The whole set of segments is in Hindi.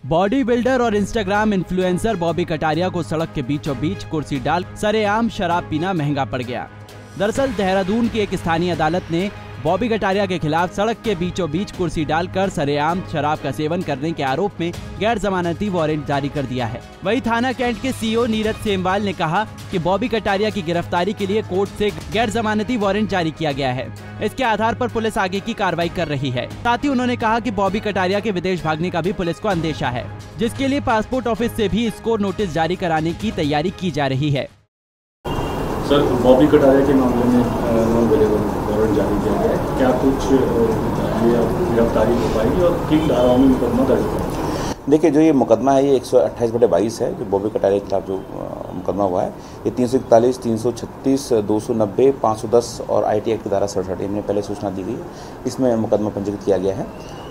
बॉडी बिल्डर और इंस्टाग्राम इन्फ्लुएंसर बॉबी कटारिया को सड़क के बीचों बीच कुर्सी डाल सरेआम शराब पीना महंगा पड़ गया। दरअसल देहरादून की एक स्थानीय अदालत ने बॉबी कटारिया के खिलाफ सड़क के बीचों बीच कुर्सी डालकर सरेआम शराब का सेवन करने के आरोप में गैर जमानती वारंट जारी कर दिया है। वहीं थाना कैंट के सीओ नीरज सेमवाल ने कहा कि बॉबी कटारिया की गिरफ्तारी के लिए कोर्ट से गैर जमानती वारंट जारी किया गया है। इसके आधार पर पुलिस आगे की कार्रवाई कर रही है। साथ ही उन्होंने कहा कि बॉबी कटारिया के विदेश भागने का भी पुलिस को अंदेशा है, जिसके लिए पासपोर्ट ऑफिस से भी इसको नोटिस जारी कराने की तैयारी की जा रही है। सर, बॉबी कटारिया के मामले में नॉन अवेलेबल वारंट जारी किया गया है। क्या कुछ गिरफ्तारी हो पाएगी और किन धाराओं में मुकदमा दर्ज होगा? देखिए, जो ये मुकदमा है ये 128/22 है, जो बॉबी कटारिया के खिलाफ जो मुकदमा हुआ है ये 341, 336, 290, 510 और IT एक्ट की धारा 67 इनमें पहले सूचना दी गई। इसमें मुकदमा पंजीकृत किया गया है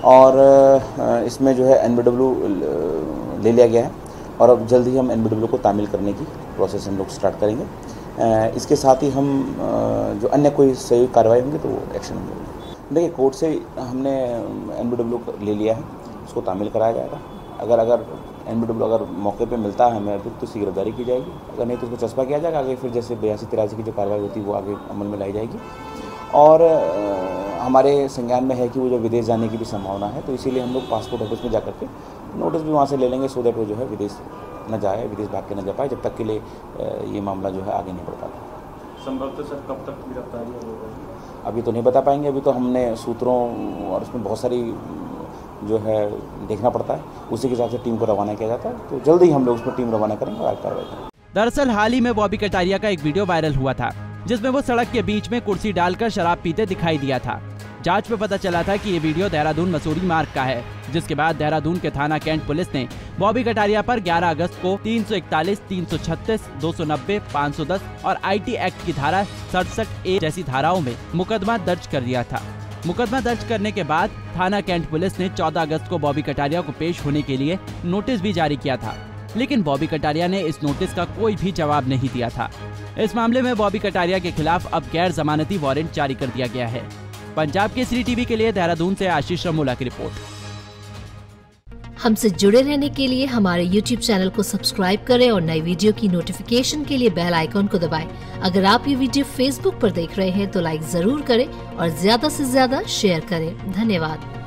और इसमें जो है NBW ले लिया गया है और अब जल्द ही हम NBW को तामील करने की प्रोसेस हम लोग स्टार्ट करेंगे। इसके साथ ही हम जो अन्य कोई सही कार्रवाई होंगी तो वो एक्शन होंगे। देखिए, कोर्ट से हमने NBW ले लिया है, उसको तामील कराया जाएगा। अगर NBW अगर मौके पे मिलता है हमें तो उसकी गिरफ्तारी की जाएगी, अगर नहीं तो उसको चस्पा किया जाएगा। आगे फिर जैसे 82-83 की जो कार्रवाई होती है वो आगे अमल में लाई जाएगी। और हमारे संज्ञान में है कि वो जो विदेश जाने की भी संभावना है, तो इसीलिए हम लोग पासपोर्ट ऑफिस में जाकर के नोटिस भी वहाँ से ले लेंगे, सो दैट वो जो है विदेश न जाए, विदेश भाग के न जा पाए, जब तक के लिए ये मामला जो है आगे नहीं बढ़ पाता। संभवतः सर कब तक गिरफ्तारी होगी? अभी तो नहीं बता पाएंगे। अभी तो हमने सूत्रों और उसमें बहुत सारी जो है देखना पड़ता है, उसी के हिसाब से टीम को रवाना किया जाता है। तो जल्द ही हम लोग उसमें टीम रवाना करेंगे और आगे कार्रवाई करेंगे। दरअसल हाल ही में बॉबी कटारिया का एक वीडियो वायरल हुआ था, जिसमें वो सड़क के बीच में कुर्सी डालकर शराब पीते दिखाई दिया था। जांच में पता चला था कि ये वीडियो देहरादून मसूरी मार्ग का है, जिसके बाद देहरादून के थाना कैंट पुलिस ने बॉबी कटारिया पर 11 अगस्त को 341, 336, 290, 510 और IT एक्ट की धारा 67A जैसी धाराओं में मुकदमा दर्ज कर दिया था। मुकदमा दर्ज करने के बाद थाना कैंट पुलिस ने 14 अगस्त को बॉबी कटारिया को पेश होने के लिए नोटिस भी जारी किया था, लेकिन बॉबी कटारिया ने इस नोटिस का कोई भी जवाब नहीं दिया था। इस मामले में बॉबी कटारिया के खिलाफ अब गैर जमानती वारंट जारी कर दिया गया है। पंजाब केसरी टीवी के लिए देहरादून से आशीष रमोला की रिपोर्ट। हमसे जुड़े रहने के लिए हमारे YouTube चैनल को सब्सक्राइब करें और नई वीडियो की नोटिफिकेशन के लिए बेल आइकॉन को दबाएं। अगर आप ये वीडियो Facebook पर देख रहे हैं तो लाइक जरूर करें और ज्यादा से ज्यादा शेयर करें। धन्यवाद।